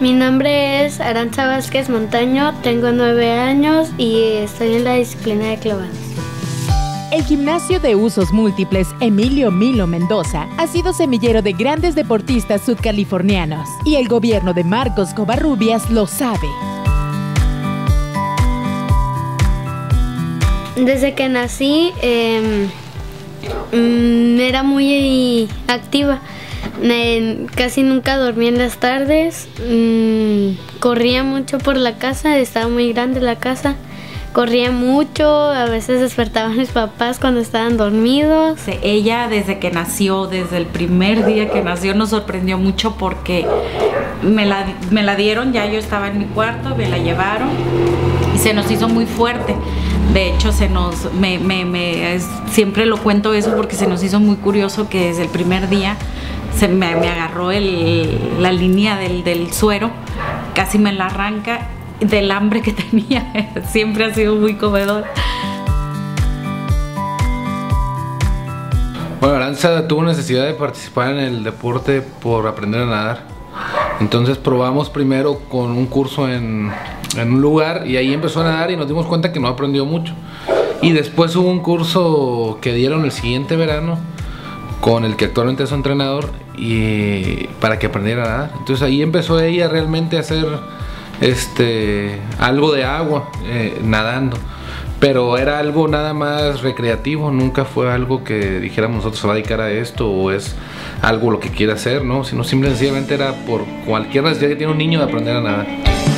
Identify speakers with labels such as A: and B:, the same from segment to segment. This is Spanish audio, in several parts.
A: Mi nombre es Aranza Vázquez Montaño, tengo 9 años y estoy en la disciplina de clavados.
B: El Gimnasio de Usos Múltiples Emilio Milo Mendoza ha sido semillero de grandes deportistas sudcalifornianos y el gobierno de Marcos Covarrubias lo sabe.
A: Desde que nací era muy activa. Casi nunca dormía en las tardes, corría mucho por la casa, estaba muy grande la casa, corría mucho, a veces despertaba a mis papás cuando estaban dormidos.
C: Ella desde que nació, desde el primer día que nació, nos sorprendió mucho porque me la dieron, ya yo estaba en mi cuarto, me la llevaron y se nos hizo muy fuerte. De hecho, siempre lo cuento eso porque se nos hizo muy curioso que desde el primer día me agarró la línea del suero, casi me la arranca del hambre que tenía. Siempre ha sido muy comedor.
D: Bueno, Aranza tuvo necesidad de participar en el deporte por aprender a nadar. Entonces probamos primero con un curso en un lugar y ahí empezó a nadar y nos dimos cuenta que no aprendió mucho. Y después hubo un curso que dieron el siguiente verano con el que actualmente es su entrenador y para que aprendiera a nadar. Entonces ahí empezó ella realmente a hacer algo de agua nadando, pero era algo nada más recreativo, nunca fue algo que dijéramos nosotros se va a dedicar a esto o es algo lo que quiere hacer, ¿no? Sino simplemente era por cualquier necesidad que tiene un niño de aprender a nadar.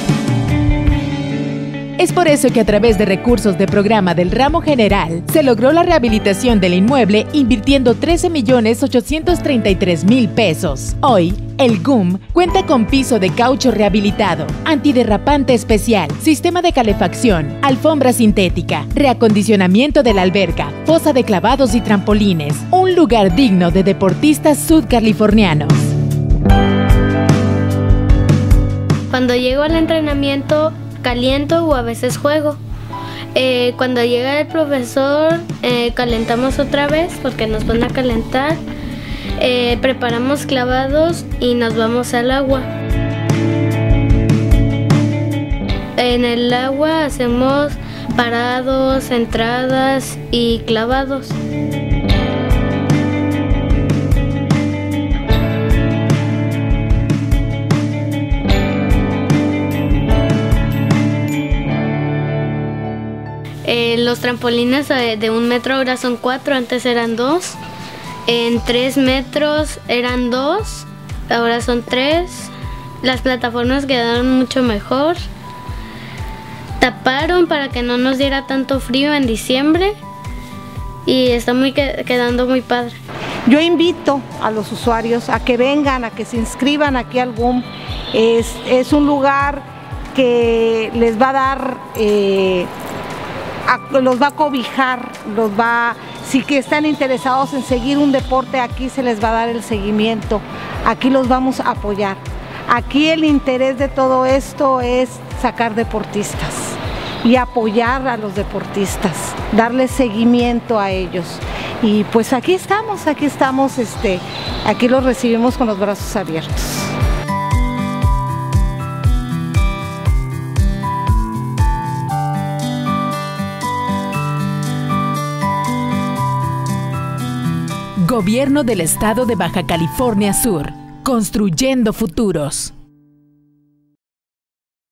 B: Es por eso que a través de recursos de programa del ramo general se logró la rehabilitación del inmueble invirtiendo 13.833.000 pesos. Hoy, el GUM cuenta con piso de caucho rehabilitado, antiderrapante especial, sistema de calefacción, alfombra sintética, reacondicionamiento de la alberca, fosa de clavados y trampolines. Un lugar digno de deportistas sudcalifornianos.
A: Cuando llego al entrenamiento, caliento o a veces juego. Cuando llega el profesor, calentamos otra vez porque nos van a calentar. Preparamos clavados y nos vamos al agua. En el agua hacemos parados, entradas y clavados. Los trampolines de 1 metro ahora son 4, antes eran 2. En 3 metros eran 2, ahora son 3. Las plataformas quedaron mucho mejor. Taparon para que no nos diera tanto frío en diciembre y está quedando muy padre.
E: Yo invito a los usuarios a que vengan, a que se inscriban aquí al GUM. Es un lugar que les va a dar... los va a cobijar, si que están interesados en seguir un deporte, aquí se les va a dar el seguimiento, aquí los vamos a apoyar. Aquí el interés de todo esto es sacar deportistas y apoyar a los deportistas, darles seguimiento a ellos. Y pues aquí estamos, aquí los recibimos con los brazos abiertos.
B: Gobierno del Estado de Baja California Sur, construyendo futuros.